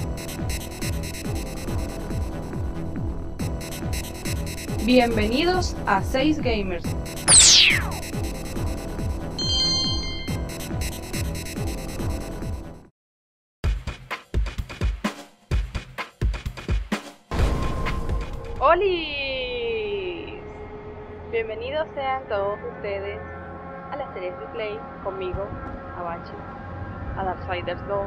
Bienvenidos a 6 Gamers. ¡Holis! Bienvenidos sean todos ustedes a la serie Replay conmigo, Abachi, a Darksiders 2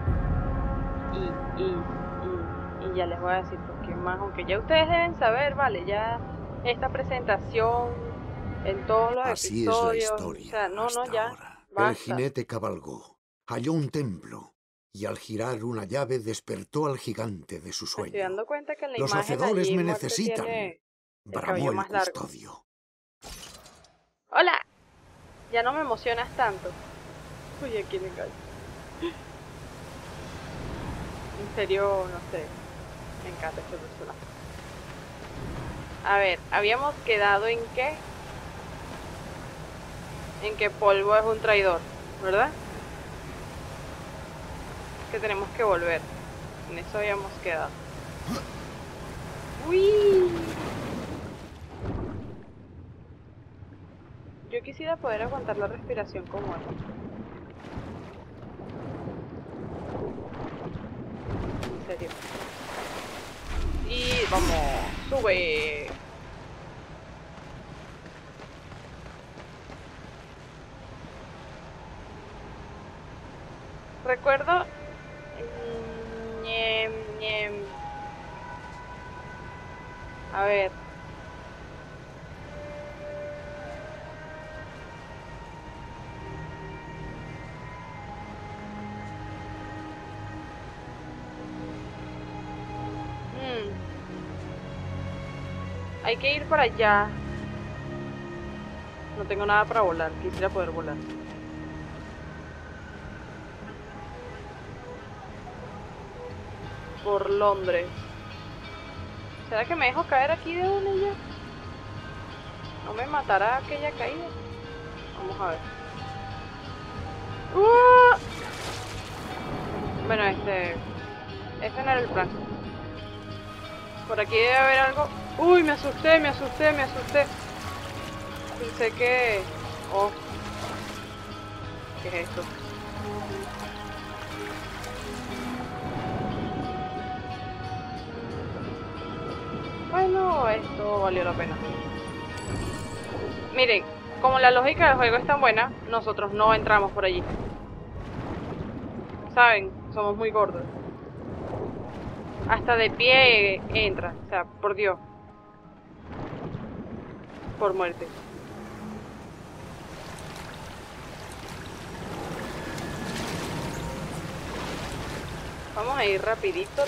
y ya les voy a decir por qué más, aunque ya ustedes deben saber, vale, ya esta presentación en todos los Así episodios, es la historia, o sea, no, hasta ya, ahora. El basta. jinete cabalgó, halló un templo, y al girar una llave despertó al gigante de su Me sueño. estoy dando cuenta que en la Los imagen hacedores allí me Muerte necesitan, tiene el bramó cabello el más largo. custodio. ¡Hola! Ya no me emocionas tanto. Uy, aquí me engaño. En serio, no sé. Me encanta este personaje. A ver, habíamos quedado en que... En que Polvo es un traidor, ¿verdad? Que tenemos que volver. En eso habíamos quedado. ¡Uy! Yo quisiera poder aguantar la respiración como él. En serio. Y vamos, sube. Recuerdo... ñem, ñem. A ver. Hay que ir para allá. No tengo nada para volar. Quisiera poder volar. Por Londres. ¿Será que me dejo caer aquí de una y ya? ¿No me matará aquella caída? Vamos a ver. Bueno, ese no era el plan. Por aquí debe haber algo. Uy, me asusté. Pensé que... Oh. ¿Qué es esto? Bueno, esto valió la pena. Miren, como la lógica del juego es tan buena, nosotros no entramos por allí. ¿Saben? Somos muy gordos. Hasta de pie entra. O sea, por Dios. Por muerte. Vamos a ir rapidito.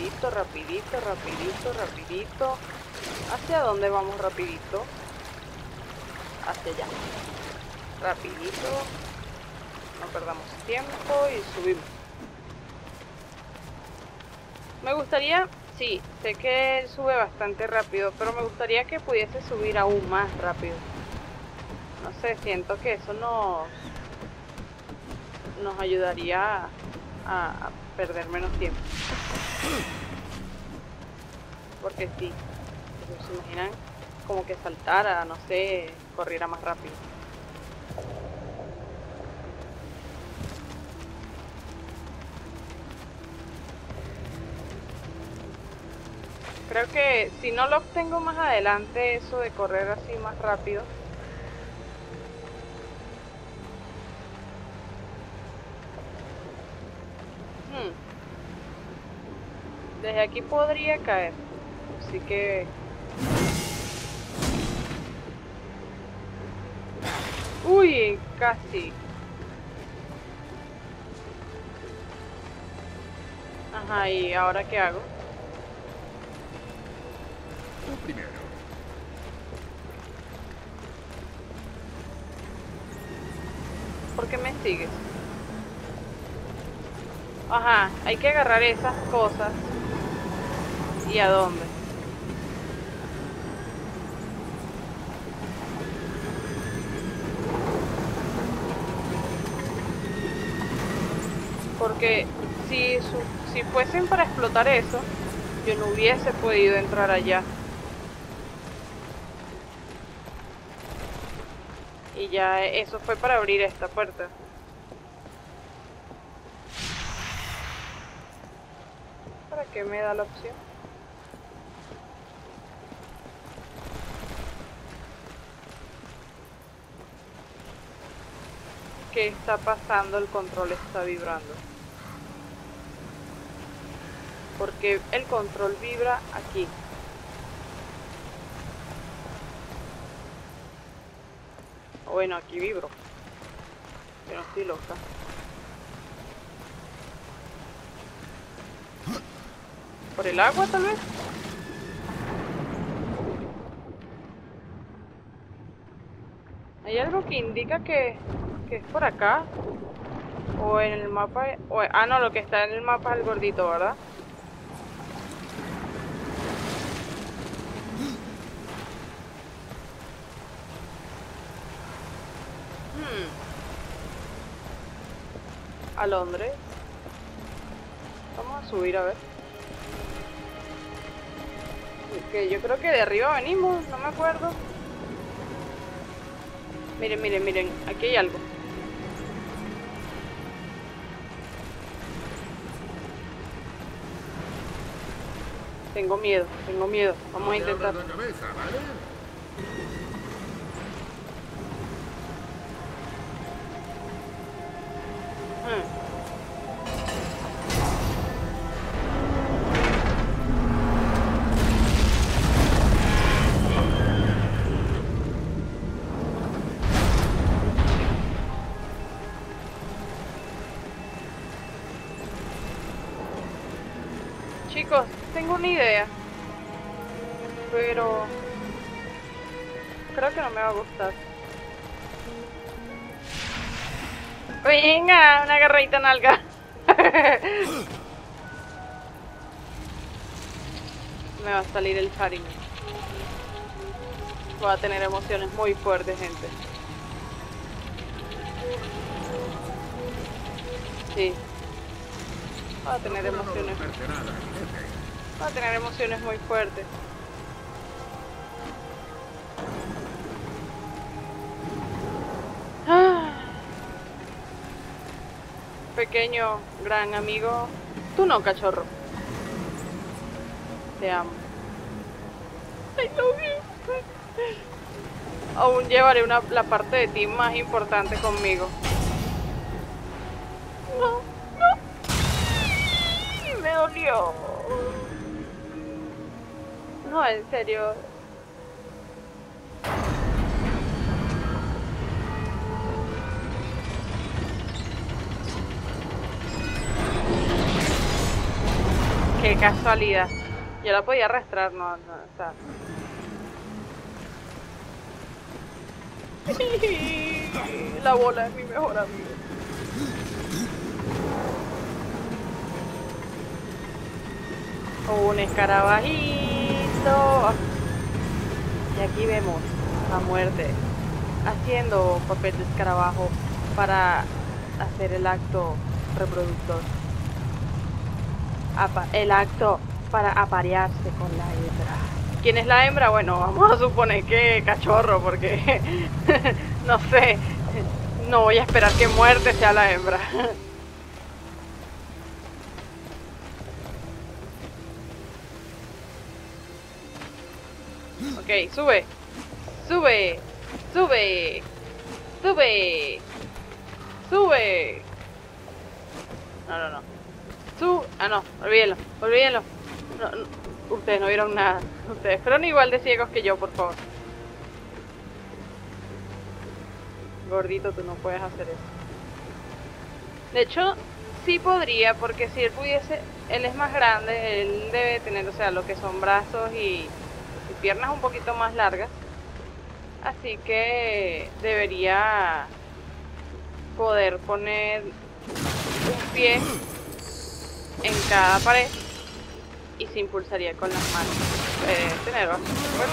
¿Hacia dónde vamos rapidito? Hacia allá. Rapidito. No perdamos tiempo y subimos. Me gustaría... Sí, sé que él sube bastante rápido, pero me gustaría que pudiese subir aún más rápido. No sé, siento que eso nos ayudaría a perder menos tiempo. Porque sí, ¿se imaginan? Como que saltara, no sé, corriera más rápido. Creo que si no lo obtengo más adelante, eso de correr así más rápido. Desde aquí podría caer. Así que... Uy, casi. Ajá, ¿y ahora qué hago? Tú primero. ¿Por qué me sigues? Ajá, hay que agarrar esas cosas. ¿Y a dónde? Porque si si fuesen para explotar eso, yo no hubiese podido entrar allá. Y ya eso fue para abrir esta puerta. ¿Para qué me da la opción? ¿Qué está pasando? El control está vibrando. Porque el control vibra aquí. Bueno, aquí vibro. Yo no estoy loca. ¿Por el agua tal vez? ¿Hay algo que indica que es por acá? O en el mapa... ah, no, lo que está en el mapa es el gordito, ¿verdad? A Londres. Vamos a subir a ver. Que yo creo que de arriba venimos, no me acuerdo. Miren, miren, miren, aquí hay algo. Tengo miedo, tengo miedo. Vamos a intentar. La cabeza, ¿vale? Chicos, tengo una idea, pero creo que no me va a gustar. Venga, una agarradita nalga. Me va a salir el cariño. Voy a tener emociones muy fuertes, gente. Sí. Voy a tener emociones. Voy a tener emociones muy fuertes. Pequeño, gran amigo. Tú no, cachorro. Te amo. I love you. Aún llevaré la parte de ti más importante conmigo. No, no. Me dolió. No, en serio. Qué casualidad. Yo la podía arrastrar, no, o sea. La bola es mi mejor amigo. Un escarabajito. Y aquí vemos a Muerte haciendo papel de escarabajo para hacer el acto reproductor. El acto para aparearse con la hembra. ¿Quién es la hembra? Bueno, vamos a suponer que cachorro, porque no sé, no voy a esperar que Muerte sea la hembra. Ok, sube, sube, sube, sube, sube. No, no, no. Ah, no, olvídenlo, olvídenlo. No, ustedes no vieron nada. Ustedes fueron igual de ciegos que yo, por favor. Gordito, tú no puedes hacer eso. De hecho, sí podría, porque si él pudiese, él es más grande, él debe tener, o sea, lo que son brazos y piernas un poquito más largas. Así que debería poder poner un pie en cada pared y se impulsaría con las manos. Tener bastante fuerza.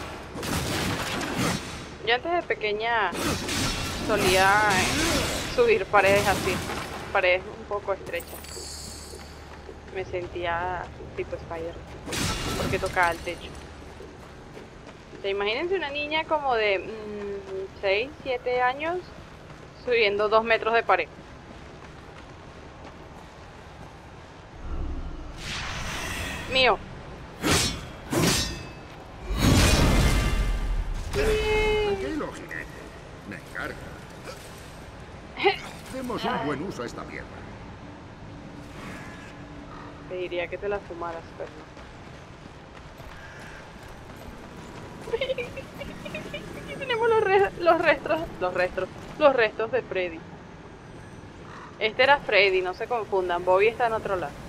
Yo antes de pequeña solía subir paredes así, paredes un poco estrechas. Me sentía tipo Spider, porque tocaba el techo. O sea, imagínense una niña como de 6, 7 años subiendo 2 metros de pared. Mío. Tranquilo, jinete. Me encargo. Demos un buen uso a esta mierda. Te diría que te la fumaras, pero no. Aquí tenemos los restos de Freddy. Este era Freddy, no se confundan. Bobby está en otro lado.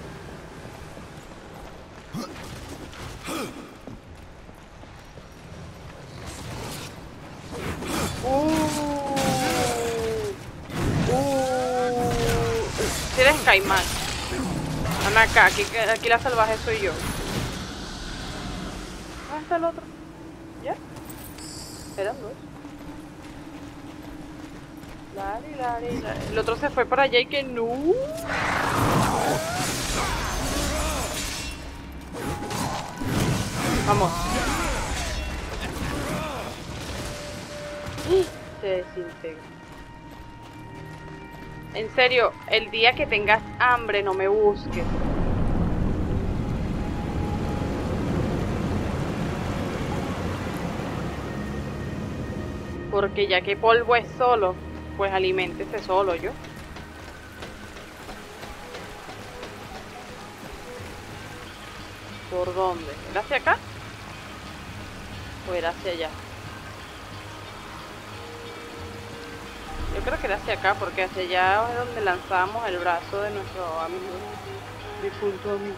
Si eres caimán. Ven acá, aquí la salvaje soy yo. ¿Dónde está el otro? ¿Ya? Eran dos. Lari. El otro se fue para allá y que no. Vamos. Se desintegra. En serio, el día que tengas hambre no me busques. Porque ya que polvo es solo, pues aliméntese solo yo. ¿Por dónde? ¿Era hacia acá? ¿O era hacia allá? Yo creo que era hacia acá, porque hacia allá es donde lanzamos el brazo de nuestro amigo. Difunto amigo.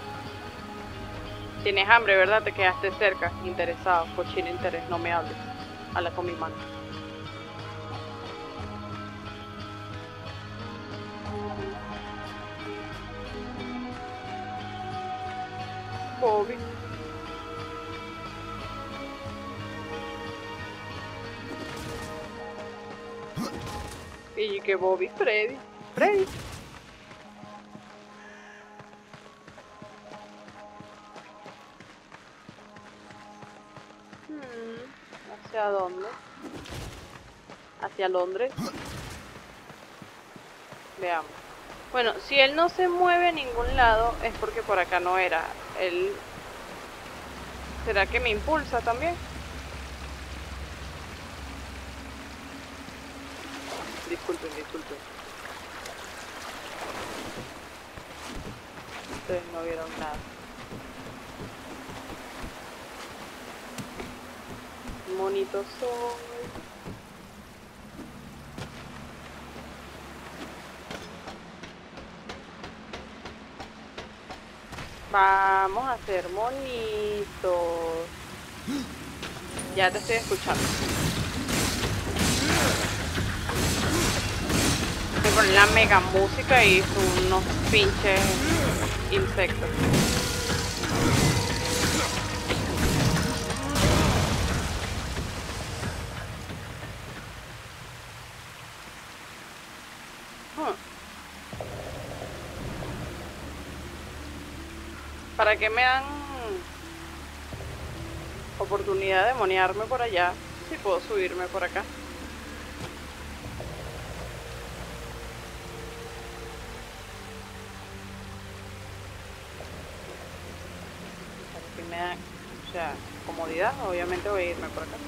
Tienes hambre, ¿verdad? Te quedaste cerca, interesado, cochino interés, no me hables. Habla con mi mano. Bobby. Y que Bobby, Freddy. ¿Hacia dónde? ¿Hacia Londres? Veamos. Bueno, si él no se mueve a ningún lado es porque por acá no era. Él... ¿Será que me impulsa también? Disculpen. Ustedes no vieron nada. Monito soy. Vamos a hacer monitos. Ya te estoy escuchando. Voy a poner la mega música y son unos pinches insectos. ¿Para qué me dan oportunidad de monearme por allá si puedo subirme por acá? ¿Para qué me dan, o sea, comodidad? Obviamente voy a irme por acá.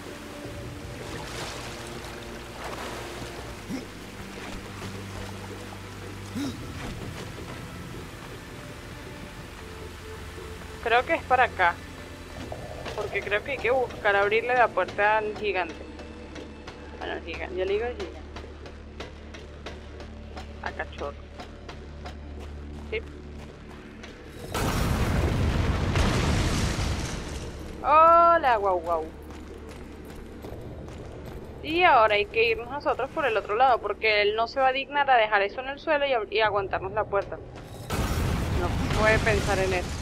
Creo que es para acá. Porque creo que hay que buscar abrirle la puerta al gigante. Bueno, el gigante. Yo le digo el gigante. A cachorro. ¿Sí? Hola, guau. Y ahora hay que irnos nosotros por el otro lado. Porque él no se va a dignar a dejar eso en el suelo y aguantarnos la puerta. No puede pensar en eso.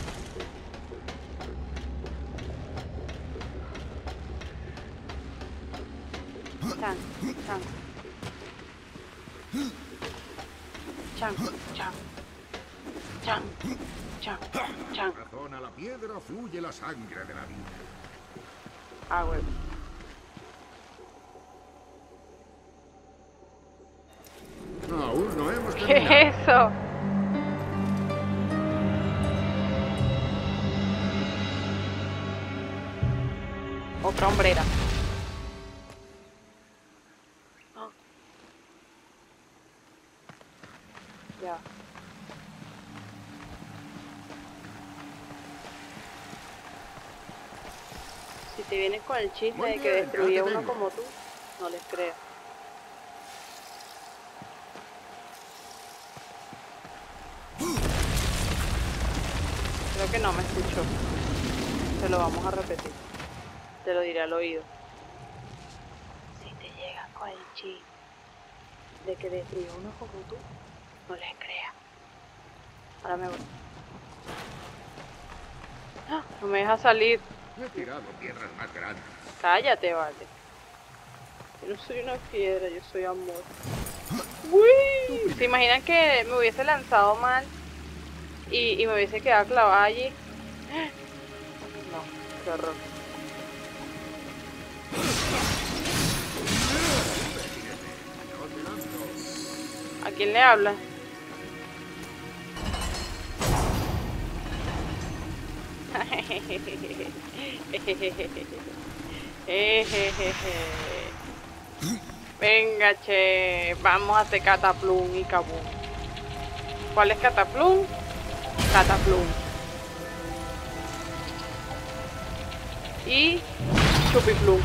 Chan. Chan, chan, chan. Razón a la piedra fluye la sangre de la vida. Ah, huevo. Aún no hemos ¿Qué terminado. es eso? Otra hombrera. Ah. Ya. Si te vienes con el chisme Muy de que bien, destruí ya a te uno tengo. como tú, no les creo. Creo que no me escuchó. Se lo vamos a repetir. Te lo diré al oído. Si te llegas con el chisme de que destruí a uno como tú, no les creas. Ahora me voy. ¡Ah! No me deja salir. He tirado piedras más grandes. Cállate, vale. Yo no soy una piedra, yo soy amor. ¡Uy! ¿Se imaginan que me hubiese lanzado mal y me hubiese quedado clavada allí? No, qué horror. No te lanzo. ¿A quién le habla? Venga, che, vamos a hacer cataplum y cabum. ¿Cuál es cataplum? Cataplum. Y chupiplum.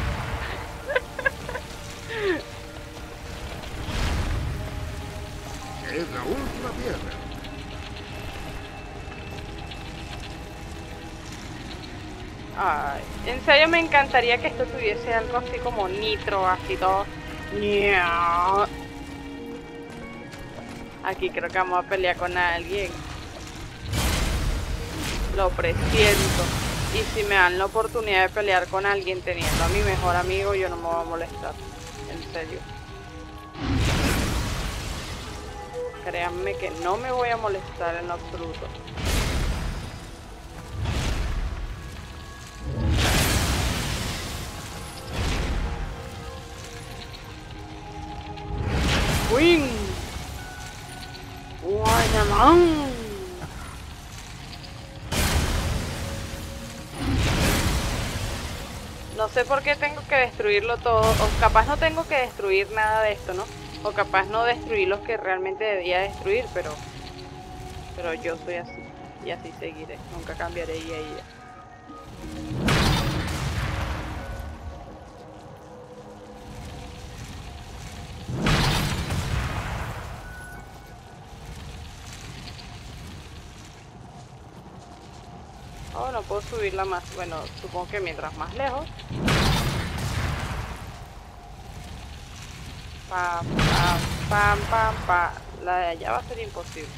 Es la última piedra. Ay, en serio me encantaría que esto tuviese algo así como nitro, así todo. Ñao. Aquí creo que vamos a pelear con alguien. Lo presiento. Y si me dan la oportunidad de pelear con alguien teniendo a mi mejor amigo, yo no me voy a molestar. En serio. Créanme que no me voy a molestar en lo absoluto. ¡Win! ¡Guayamán! No sé por qué tengo que destruirlo todo, o capaz no tengo que destruir nada de esto, ¿no? O capaz no destruir los que realmente debía destruir, pero yo soy así, y así seguiré, nunca cambiaré y ahí ya. Oh, no puedo subirla más, bueno, supongo que mientras más lejos. Pam, pam, pam, pam, pam. La de allá va a ser imposible.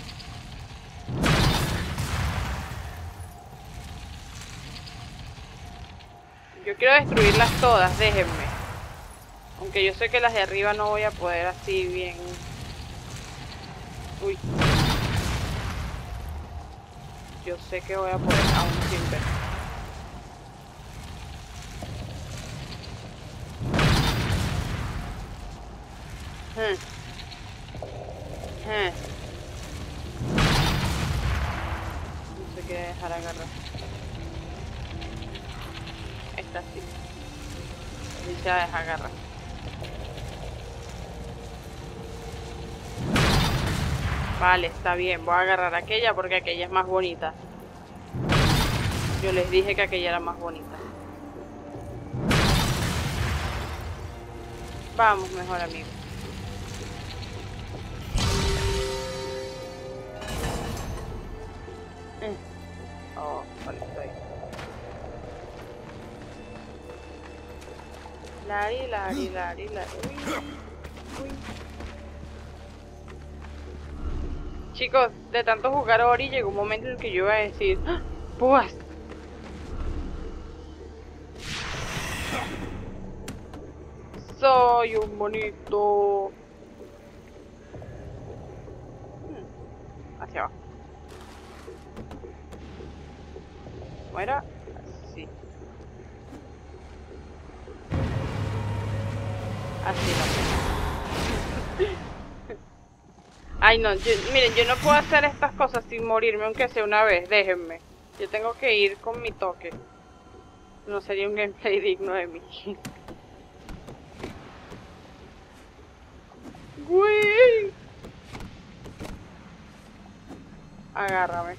Yo quiero destruirlas todas, déjenme. Aunque yo sé que las de arriba no voy a poder así bien. Uy. Yo sé que voy a poder aún sin ver. No sé qué dejar agarrar. Esta sí. Y se deja agarrar. Vale, está bien. Voy a agarrar aquella porque aquella es más bonita. Yo les dije que aquella era más bonita. Vamos, mejor amigo. Oh, vale, estoy. Lari, lari, lari, lari. Uy. Uy. Chicos, de tanto jugar Ori llegó un momento en el que yo iba a decir, ¡ah! ¡Pues! Soy un bonito. Hacia abajo. ¿Cómo era? Así. Así no. Ay, no, miren, yo no puedo hacer estas cosas sin morirme, aunque sea una vez, déjenme. Yo tengo que ir con mi toque. No sería un gameplay digno de mí. ¡Güey! Agárrame.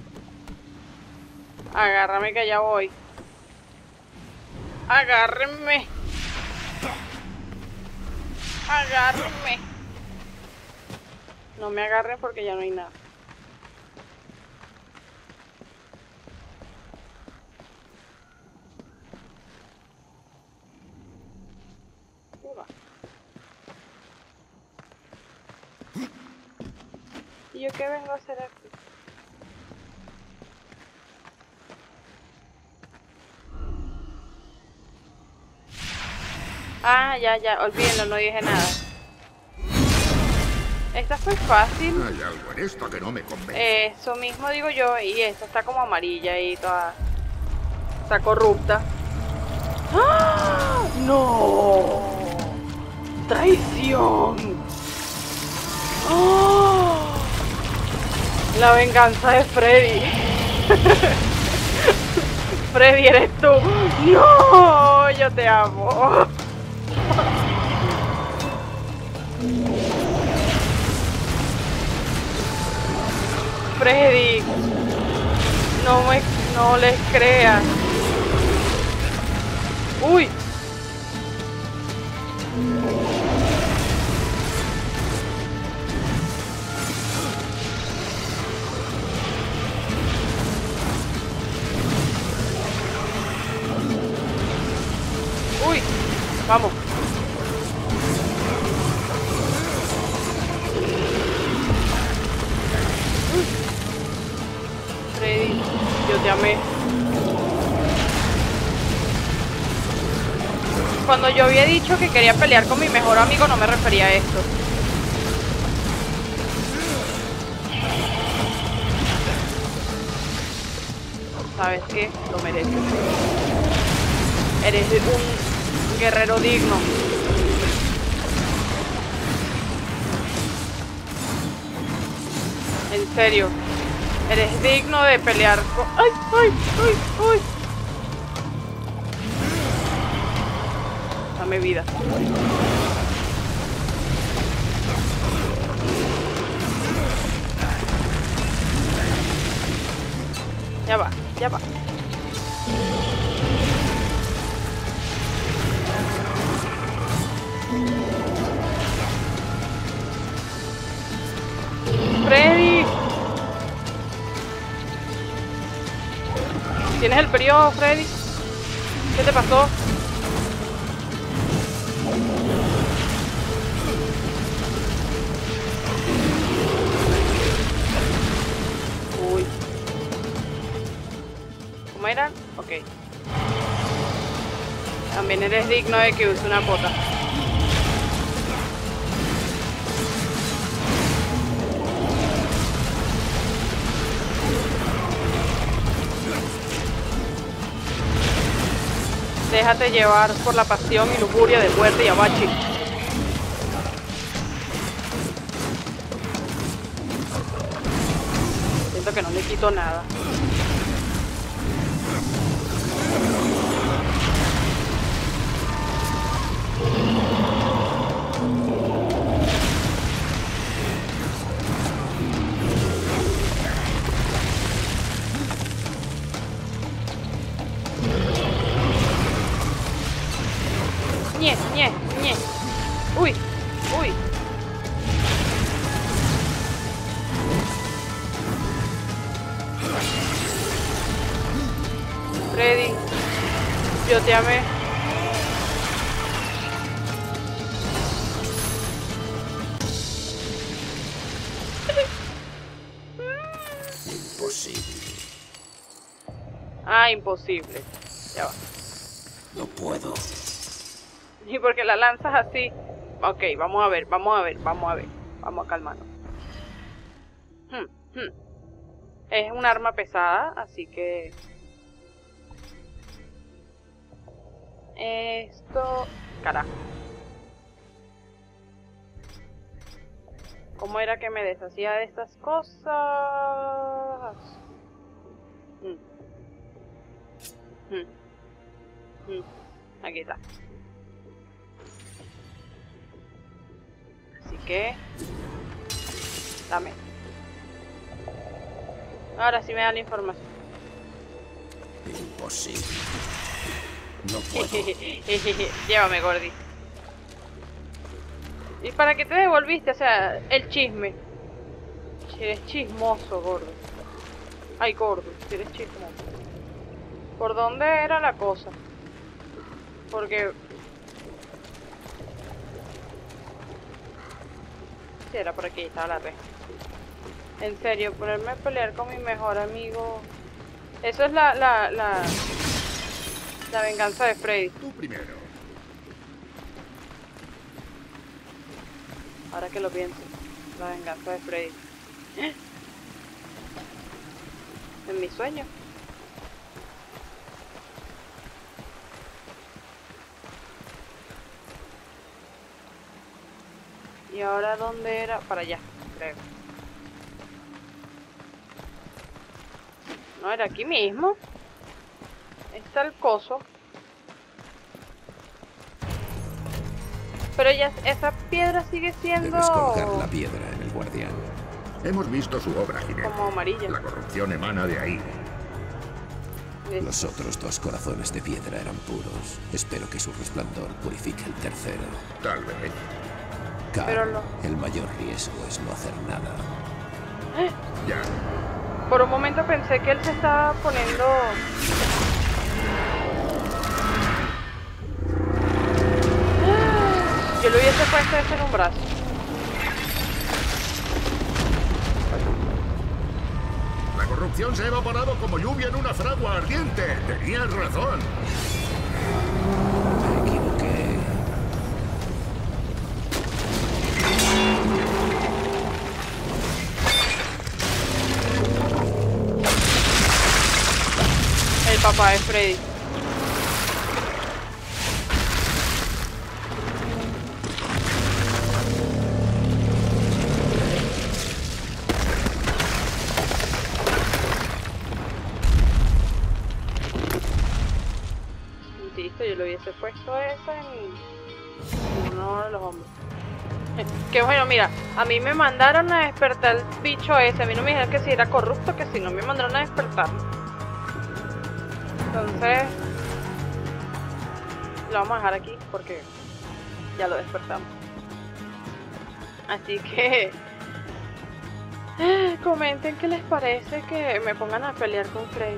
Agárrame que ya voy. Agárrenme. Agárrenme. No me agarren porque ya no hay nada. ¿Y yo qué vengo a hacer aquí? Ah, ya, olvídenlo, no dije nada. Esta fue fácil. Hay algo en esto que no me convence. Eso mismo digo yo, y esta está como amarilla y toda... Está corrupta. ¡Ah! ¡No! ¡Traición! ¡Oh! La venganza de Freddy. Freddy, eres tú. ¡No! Yo te amo. Freddy, no les creas. Uy. Uy, vamos. Freddy, yo te amé. Cuando yo había dicho que quería pelear con mi mejor amigo, no me refería a esto. ¿Sabes qué? Lo mereces. Eres un guerrero digno. En serio. Eres digno de pelear con... ¡Ay, ay, ay, ay! Dame vida. Ya va, ya va. Freddy. ¿Tienes el periodo, Freddy? ¿Qué te pasó? Uy. ¿Cómo eran? Ok. También eres digno de que use una pota. Déjate llevar por la pasión y lujuria de muerte y abachi. Siento que no le quito nada. Ñe, ñe, ñe. Uy, uy. Freddy, yo te amé. Imposible. Ah, imposible. Ya va. No puedo. ¿Y por qué la lanzas así? Ok, vamos a ver, vamos a ver, vamos a ver. Vamos a calmarnos. Es un arma pesada, así que Esto... Carajo. ¿Cómo era que me deshacía de estas cosas? Aquí está. Así que... Dame. Ahora sí me da la información. Imposible. No puedo. Llévame, Gordy. ¿Y para qué te devolviste? O sea, el chisme. Si eres chismoso, gordo. Ay, gordo, si eres chismoso. ¿Por dónde era la cosa? Porque... Si era por aquí, estaba la red. En serio, ponerme a pelear con mi mejor amigo... Eso es la venganza de Freddy. Tú primero. Ahora que lo pienso, la venganza de Freddy. En mi sueño. ¿Y ahora dónde era? Para allá, creo. No, era aquí mismo. Está el coso. Pero ya esa piedra sigue siendo... Debes colocar la piedra en el guardián. Hemos visto su obra, jinete. como amarilla. La corrupción emana de ahí. Los otros dos corazones de piedra eran puros. Espero que su resplandor purifique el tercero. Tal vez. Carl, Pero no. el mayor riesgo es no hacer nada. Ya. Por un momento pensé que él se estaba poniendo... Yo le hubiese puesto eso en un brazo. La corrupción se ha evaporado como lluvia en una fragua ardiente. Tenías razón. Me equivoqué. El papá de Freddy. Listo, yo le hubiese puesto eso en uno de los hombres. Que bueno, mira, a mí me mandaron a despertar el bicho ese. A mí no me dijeron que si era corrupto, que si no me mandaron a despertar. Entonces lo vamos a dejar aquí porque ya lo despertamos. Así que comenten qué les parece que me pongan a pelear con Freddy.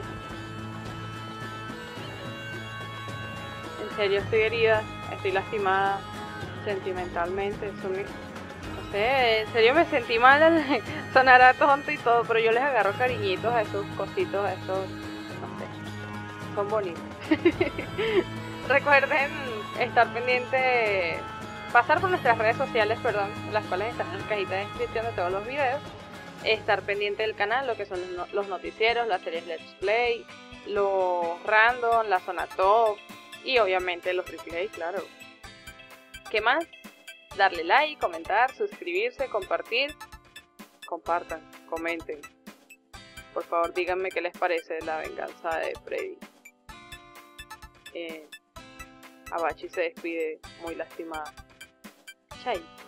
En serio estoy herida, estoy lastimada sentimentalmente. No sé, en serio me sentí mal. Sonará tonto y todo, pero yo les agarro cariñitos a esos cositos, a esos, no sé, son bonitos. Recuerden estar pendiente, pasar por nuestras redes sociales, perdón, las cuales están en la cajita de descripción de todos los videos. Estar pendiente del canal, lo que son los noticieros, las series Let's Play, los random, la zona top y obviamente los replays, claro. ¿Qué más? Darle like, comentar, suscribirse, compartir. Compartan, comenten. Por favor, díganme qué les parece la venganza de Freddy. Abachi se despide muy lastimada. Chai.